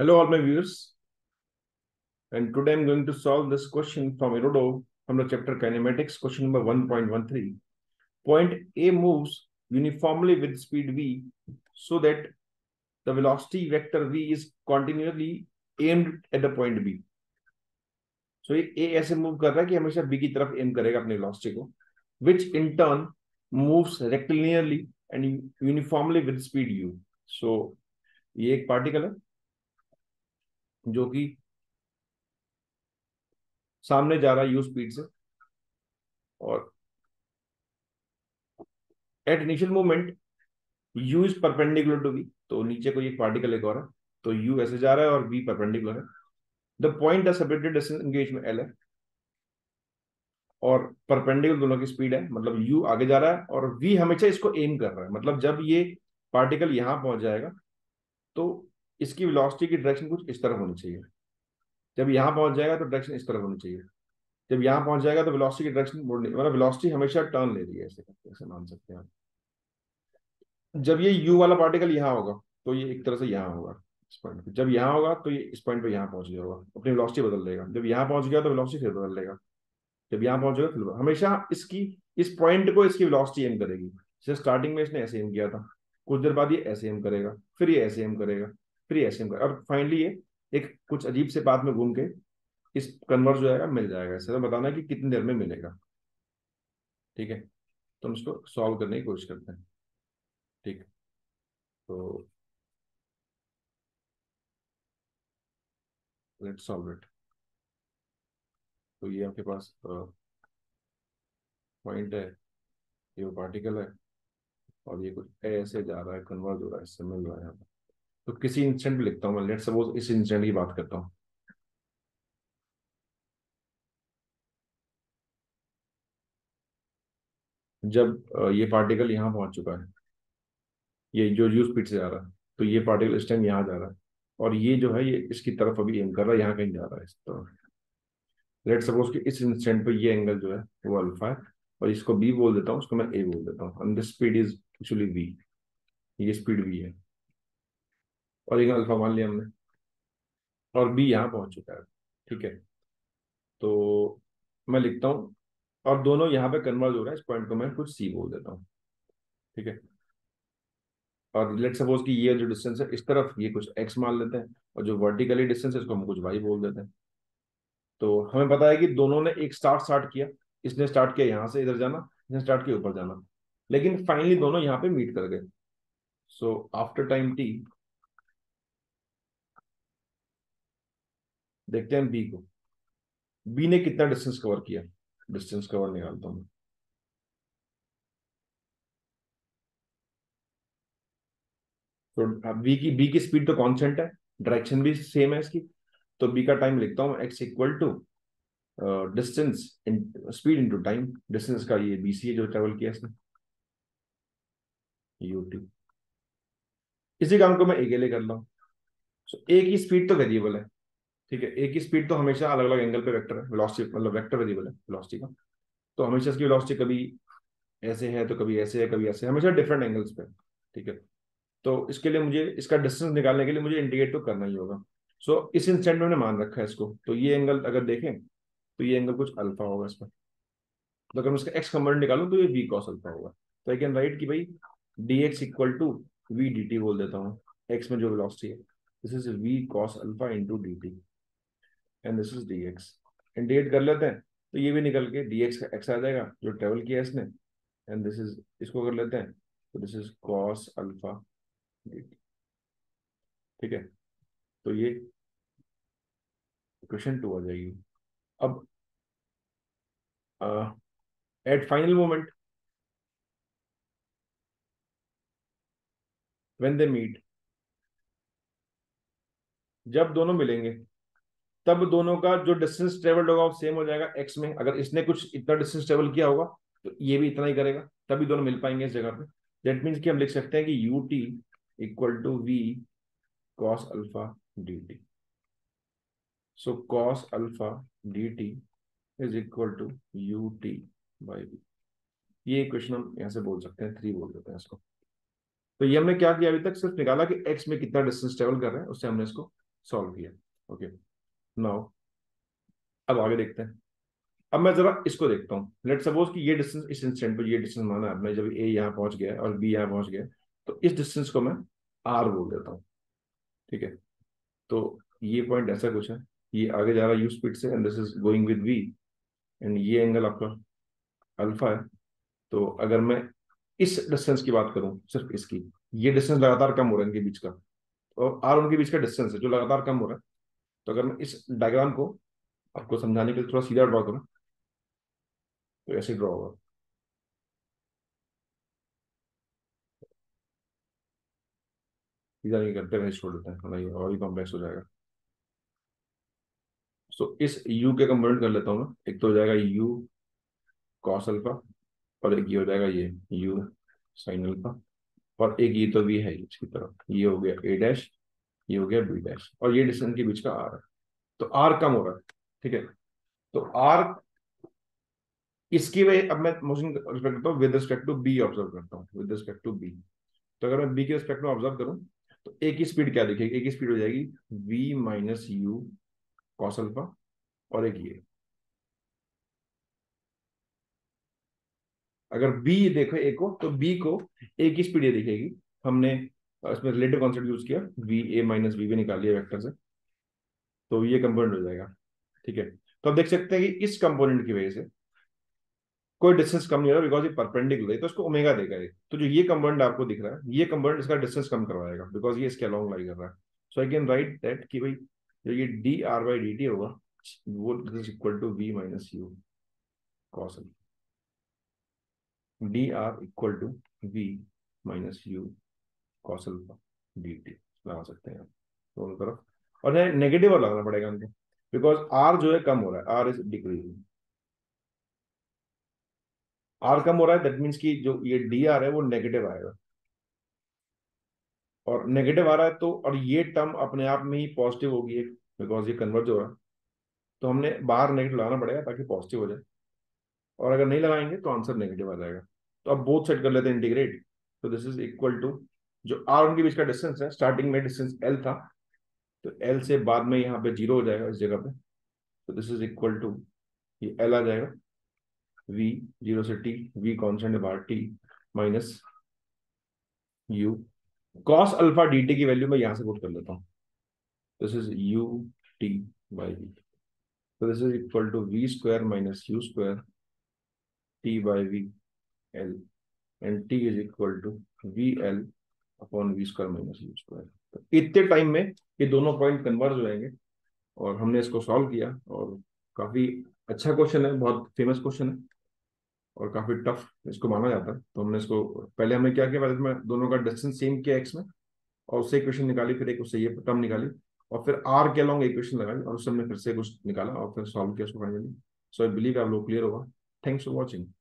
Hello, all my viewers, and today I'm going to solve this question from Erodo from the chapter Kinematics, question number 1.13. Point A moves uniformly with speed v so that the velocity vector v is continually aimed at the point B. So ये A ऐसे move कर रहा है कि हमेशा B की तरफ M करेगा अपनी वेलोसिटी को, which in turn moves rectilinearly and uniformly with speed u. So ये एक पार्टिकल है जो कि सामने जा रहा है u स्पीड से, और at initial moment u is perpendicular to v। तो नीचे कोई एक पार्टिकल एक और है, तो u ऐसे जा रहा है और v परपेंडिकुलर है। The point the separated distance एंगेज में l है, और परपेंडिकुलर दोनों की स्पीड है, मतलब u आगे जा रहा है और v हमेशा इसको एम कर रहा है। मतलब जब ये पार्टिकल यहां पहुंच जाएगा तो इसकी वेलोसिटी की डायरेक्शन कुछ इस तरफ होनी चाहिए। जब यहां पहुंच जाएगा तो डायरेक्शन इस तरफ होनी चाहिए। जब यहां पहुंच जाएगा तो वेलोसिटी की डायरेक्शन मुड़नी, मतलब वेलोसिटी हमेशा टर्न ले रही है, ऐसे करके ऐसे मान सकते हैं आप। जब ये u वाला पार्टिकल यहाँ होगा तो ये एक तरह से यहाँ होगा इस पॉइंट पे। जब यहाँ होगा तो ये इस पॉइंट पे यहाँ पहुंच गया होगा, अपनी वेलोसिटी बदल लेगा। जब यहाँ पहुंच गया तो वेलोसिटी फिर बदल लेगा। जब यहाँ पहुंचेगा फिर हमेशा इसकी इस पॉइंट को इसकी वेलोसिटी एम करेगी। जैसे स्टार्टिंग में इसने ऐसे एम किया था, कुछ देर बाद ये ऐसे एम करेगा, फिर ये ऐसे एम करेगा, फिर ये ऐसे एम करेगा, और फाइनली ये एक कुछ अजीब से पाथ में घूम के इस कन्वर्ज हो जाएगा, मिल जाएगा। ऐसे तो बताना है कि कितनी देर में मिलेगा। ठीक है, तो हम इसको सॉल्व करने की कोशिश करते हैं। ठीक है, तो लेट्स सॉल्व इट। तो ये आपके पास पॉइंट है, ये वो पार्टिकल है, और ये कुछ ऐसे जा रहा है, कन्वर्ज हो रहा है, इससे मिल रहा है यहाँ पर। तो किसी इंस्टेंट पे लिखता हूँ मैं, लेट सपोज इस इंस्टेंट की बात करता हूँ। जब ये पार्टिकल यहाँ पहुंच चुका है, ये जो यू स्पीड से जा रहा है, तो ये पार्टिकल इस टाइम यहाँ जा रहा है, और ये जो है ये इसकी तरफ अभी एम कर रहा है, यहाँ कहीं जा रहा है इस तरफ। लेट सपोज कि इस इंस्टेंट पे ये एंगल जो है वो अल्फा है, और इसको बी बोल देता हूँ, उसको मैं ए बोल देता हूँ, and this speed is actually v. ये स्पीड वी है, और ये अल्फा मान लिया हमने, और बी यहाँ पहुंच चुका है। ठीक है, तो मैं लिखता हूँ, और दोनों यहाँ पे कन्वर्ज हो रहा है, इस पॉइंट को मैं कुछ सी बोल देता हूँ। ठीक है, और लेट सपोज कि ये जो डिस्टेंस है इस तरफ, ये कुछ एक्स मान लेते हैं, और जो वर्टिकली डिस्टेंस है इसको हम कुछ वाई बोल देते हैं। तो हमें पता है कि दोनों ने एक स्टार्ट किया। इसने स्टार्ट किया यहाँ से इधर जाना, इसने स्टार्ट किया ऊपर जाना, लेकिन फाइनली दोनों यहाँ पे मीट कर गए। सो आफ्टर टाइम टी देखते हैं बी को, बी ने कितना डिस्टेंस कवर किया। डिस्टेंस कवर निकालता हूँ। तो बी की स्पीड तो कांस्टेंट है, डायरेक्शन भी सेम है इसकी। तो बी का टाइम लिखता हूँ x equal to distance in speed into time. Distance का ये बीसी है जो ट्रेवल किया इसने, यूटी। इसी काम को मैं ए के लिए कर रहा हूँ। सो ए की स्पीड तो वेरिएबल है। ठीक है, ए की स्पीड तो हमेशा अलग अलग एंगल पे वेक्टर है, वेलोसिटी मतलब वेक्टर वेरिएबल है वेलोसिटी का। तो हमेशा इसकी वेलोसिटी कभी ऐसे है तो कभी ऐसे है, कभी ऐसे है, हमेशा डिफरेंट एंगल्स पे। ठीक है, तो इसके लिए मुझे इसका डिस्टेंस निकालने के लिए मुझे इंडिकेट तो करना ही होगा। सो इस इंस्टेंट में मैंने मान रखा है इसको, तो ये एंगल अगर देखें तो ये एंगल कुछ अल्फा होगा इसका। तो अगर मैं इसका एक्स कंपोनेंट निकालूं तो ये वी कॉस अल्फा होगा। तो आई कैन राइट कि भाई d x equal to v d t बोल देता हूँ। एक्स में जो वेलोसिटी है, this is v cos alpha into d t, and this is d x. Integrate कर लेते हैं तो ये भी निकल के डी एक्स का एक्स आ जाएगा जो ट्रेवल किया इसने, एंड दिस इज, इसको कर लेते हैं तो this is cos alpha d t. ठीक है, तो ये क्वेश्चन टू आ जाएगी। अब at final moment when they meet, जब दोनों मिलेंगे तब दोनों का जो डिस्टेंस ट्रेवल्ड होगा वो सेम हो जाएगा एक्स में। अगर इसने कुछ इतना डिस्टेंस ट्रेवल किया होगा तो ये भी इतना ही करेगा, तभी दोनों मिल पाएंगे इस जगह पे। दैट मीन्स कि हम लिख सकते हैं कि u t equal to v cos alpha d t. So cos alpha d t is equal to u t by v. ये इक्वेशन हम यहाँ से बोल सकते हैं, थ्री बोल देते हैं इसको। तो ये हमने क्या किया, अभी तक सिर्फ निकाला कि एक्स में कितना डिस्टेंस ट्रेवल कर रहे हैं, उससे हमने इसको सॉल्व किया। ओके, नाउ अब आगे देखते हैं। अब मैं जरा इसको देखता हूँ। लेट सपोज कि ये डिस्टेंस इस इंस्टेंट पे, ये डिस्टेंस माना आपने, जब ए यहाँ पहुंच गया और बी यहाँ पहुंच गया, तो इस डिस्टेंस को मैं आर बोल देता हूँ। ठीक है, तो ये पॉइंट ऐसा कुछ है, ये आगे जा रहा है यू स्पीड से and this is going with v, एंड ये एंगल आपका अल्फा है। तो अगर मैं इस डिस्टेंस की बात करूं, सिर्फ इसकी, ये डिस्टेंस लगातार कम हो रहा है इनके बीच का, और आर उनके बीच का डिस्टेंस है जो लगातार कम हो रहा है। तो अगर मैं इस डायग्राम को आपको समझाने के लिए थोड़ा सीधा ड्रॉ करूं, तो ऐसे ड्रॉ होगा। सीधा नहीं करते, वैसे छोड़ देते हैं, वरना ये और ही कॉम्प्लेक्स हो जाएगा। सो इस u के कंपोनेंट कर लेता हूँ मैं। एक तो हो जाएगा u कॉस अल्फा, और एक ये हो जाएगा ये u साइन अल्फा, और एक ये तो v है इसकी तरफ, ये हो गया a डैश, ये हो गया b डैश, और ये डिस्टेंस के बीच का r है। तो r कम हो रहा है। ठीक है, तो r इसकी वजह, अब मैं मोशन रिस्पेक्ट करता हूँ with respect to B, observe करता हूँ विद रिस्पेक्ट टू बी। तो अगर मैं बी के रिस्पेक्ट में ऑब्जर्व करूँ, तो ए की स्पीड क्या दिखेगी? ए की स्पीड हो जाएगी v minus u cos alpha, और एक ये। अगर बी देखो ए को, तो बी को ए की स्पीड ये दिखेगी। हमने इसमें रिलेटिव कॉन्सेप्ट यूज किया, वी ए माइनस वी भी निकाल लिया वेक्टर से, तो ये कंपोनेंट हो जाएगा। ठीक है, तो अब देख सकते हैं कि इस कंपोनेंट की वजह से कोई डिस्टेंस कम नहीं हो रहा, बिकॉज ये परपेंडिकुलर है, तो इसको ओमेगा देगा ये। तो जो ये कंपोनेंट आपको दिख रहा है, ये कंपोनेंट इसका डिस्टेंस कम करवाएगा, बिकॉज ये इसके अलोंग लाई कर रहा है। So I can write that कि भाई जो ये d r by d t होगा, वो this is equal to v minus u cos, d r equal to v minus u cos alpha d t लगा सकते हैं आप दोनों तरफ। और नेगेटिव और लगाना पड़ेगा इनको, बिकॉज आर जो है कम हो रहा है, आर इज डिक्रीजिंग। आर कम हो रहा है, दैट मीन्स कि जो ये डी आर है वो नेगेटिव आएगा, और नेगेटिव आ रहा है तो, और ये टर्म अपने आप में ही पॉजिटिव होगी, बिकॉज ये कन्वर्ज हो रहा है। तो हमने बाहर नेगेटिव लगाना पड़ेगा ताकि पॉजिटिव हो जाए, और अगर नहीं लगाएंगे तो आंसर नेगेटिव आ जाएगा। तो अब बोथ साइड कर लेते हैं इंटीग्रेट। तो दिस इज इक्वल टू, जो आर उनके बीच का डिस्टेंस है, स्टार्टिंग में डिस्टेंस एल था, तो एल से बाद में यहाँ पे जीरो हो जाएगा इस जगह पे। तो दिस इज इक्वल टू, ये एल आ जाएगा वी, जीरो से टी, वी कॉन्स्टेंट है बाहर, t minus u cos alpha d t की वैल्यू मैं यहाँ से पुट कर लेता हूँ। This is u t by v. तो this is equal to v square minus u square t by v l, and t is equal to v l upon v square minus u square. तो इतने time में ये दोनों point converge हो जाएंगे, और हमने इसको सॉल्व किया। और काफी अच्छा क्वेश्चन है, बहुत फेमस क्वेश्चन है, और काफी टफ इसको माना जाता है। तो हमने इसको, पहले हमने क्या किया, पहले मैं दोनों का डिस्टेंस सेम किया एक्स में, और उससे इक्वेशन निकाली, फिर एक उससे ये टर्म निकाली, और फिर आर के अलॉन्ग इक्वेशन लगाई, और उससे हमने फिर से कुछ निकाला और फिर सॉल्व किया उसको फाइनली। सो आई बिलीव आप लोग क्लियर होगा। Thanks for watching.